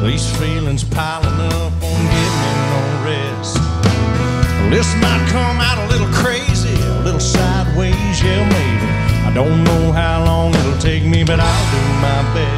These feelings piling up won't give me no rest. This might come out a little crazy, a little sideways, yeah, maybe. I don't know how long it'll take me, but I'll do my best.